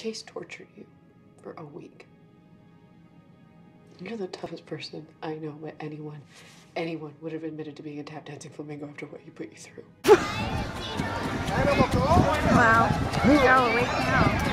Chase tortured you for a week. You're the toughest person I know, but anyone would have admitted to being a tap dancing flamingo after what you put you through. Wow, you're all awake now.